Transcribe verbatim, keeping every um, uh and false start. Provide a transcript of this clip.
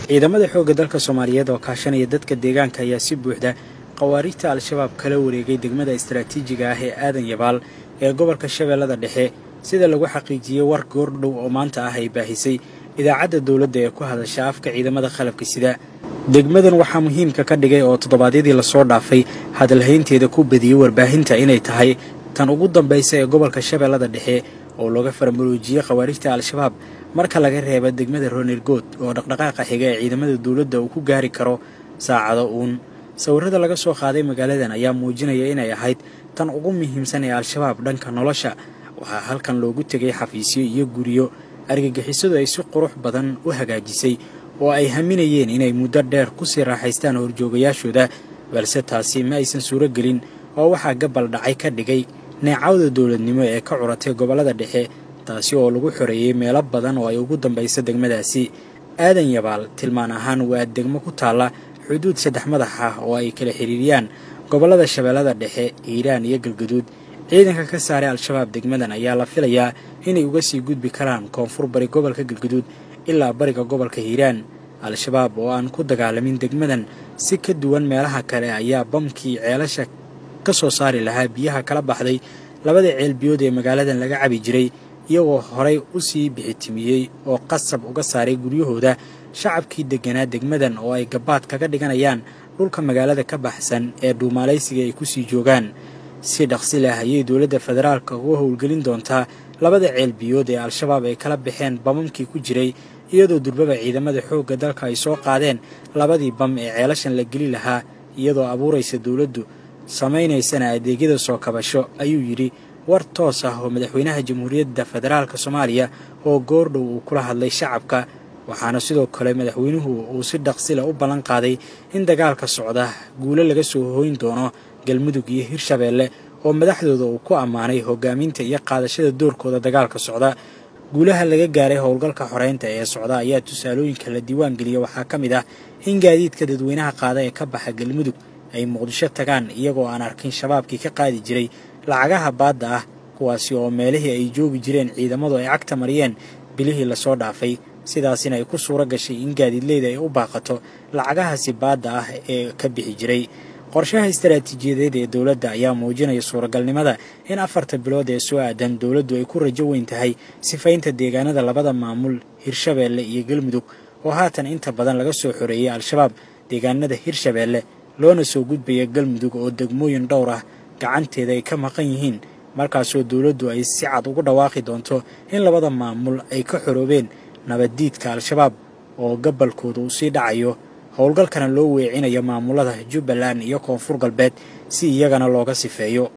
ciidamada xoogga dalka Soomaaliyeed oo kaashanaya dadka deegaanka ayaa si buuxda qawaariijta al-shabaab kala wareegay degmada istiraatiijiga ah ee Aadan Yabaal ee gobolka Shabeellada Dhexe sida lagu xaqiijiyay war goordhow oo maanta ah ay baahisay idaacadda dawladda ee ku hadasha afka ciidamada qalabka sida. degmadan waxaa muhiimka ka dhigay oo toddobaadyadii la soo dhaafay hadalhaynteeda ku badiyay warbaahinta inay tahay tan ugu dambaysa ee gobolka Shabeellada Dhexe oo looga farmaroojiyay qawaariijta al-shabaab marka laga reebo degmada Ronergood oo dhaqdhaqaaqa xiga ee ciidamada dawladda uu ku gaari karo saacado uun. sawirada laga soo qaaday magaaladan ayaa muujinaya inay ahayd tan ugu muhiimsan ee al-shabaab dhanka nolosha. waxaa halkan loogu tegay xafiisyo iyo guriyo argagixisadu ay si qurux badan u hagaajisay oo ay haminayeen inay muddo dheer ku sii raaxaystaan horjoogayaashooda, balse taasi ma aysan suuro gelin oo waxaa gabal dhacay ka dhigay neecawda dawladnimo ee ka curatay gobollada dhexe, taasi oo lagu xoreeyay meelo badan oo ay ugu dambaysa degmadaasi. Aadan Yabaal tilmaan ahaan waa degmo ku taala xuduud saddex madax ah oo ay kala xiriiriyaan gobollada Shabeellada Dhexe, Hiiraan iyo Galgaduud. ciidanka ka saaray al-shabaab degmadan ayaa la filayaa inay uga sii gudbi karaan koonfur bari gobolka Galgaduud ilaa bariga gobolka Hiiraan. al-shabaab oo aan ku dagaalamin degmadan si ka duwan meelaha kale ayaa bamkii ceelasha ka soo saari lahaa biyaha kala baxday labada ceel biyood ee magaaladan laga cabi jiray, iyagoo horay u sii bixitimiyey oo qasab uga saaray guryahooda shacabkii deganaa degmadan oo ay gabaad kaga dhiganayaan dhulka magaalada ka baxsan ee dhuumaalaysiga ay ku sii joogaan. si dhaqsi leh ayay dawladda federaalka uga howlgelin doontaa labada ceel biyood ee al-shabaab ay kala baxeen bamamkii ku jiray, iyadoo durbaba ciidamada xoogga dalka ay soo qaadeen labadii bam ee ceelashan la geli lahaa, iyadoo abuuraysa dawladdu samaynaysana adeegyada soo kabasho, ayuu yidhi war toos ah oo madaxweynaha jamhuuriyadda federaalka Soomaaliya oo goordhow uu kula hadlay shacabka. waxaana sidoo kale madaxweynuhu uu si dhaqsi leh u ballan qaaday in dagaalka socda guulo laga soo hooyn doono Galmudug iyo Hirshabeelle oo madaxdooda uu ku ammaanay hogaaminta iyo qaadashada doorkooda dagaalka socda. guulaha laga gaaray howlgalka xoreynta ee socda ayaa tusaalooyinka la diiwaan geliyay waxaa ka mid ah in gaadiidka dadweynaha qaada ee ka baxa Galmudug ay Muqdisho tagaan iyagoo aan arkin shabaabkii ka qaadi jiray lacagaha baadda ah, kuwaasi oo meelihii ay joogi jireen ciidamadu ay cagta mariyeen bilihii la soo dhaafay, sidaasina ay ku suura gashay in gaadiidleyda ay u baaqato lacagahaasi baadda ah ee ka bixi jiray. qorshaha istiraatiijiyadeed ee dawladda ayaa muujinaya suuragalnimada in afarta bilood ee soo aadan dawladdu ay ku rajo weyn tahay sifaynta deegaanada labada maamul Hirshabeelle iyo Galmudug oo haatan inta badan laga soo xoreeyay al-shabaab. deegaanada Hirshabeelle loona soo gudbaya Galmudug oo degmooyin dhowr ah gacanteeda ay ka maqan yihiin, markaasoo dawladdu ay si cad ugu dhawaaqi doonto in labada maamul ay ka xoroobeen nabaddiidka al-shabaab oo gabalkooda u sii dhacayo, howlgalkana loo weecinayo maamulada Jubbaland iyo Koonfur Galbeed si iyagana looga sifeeyo.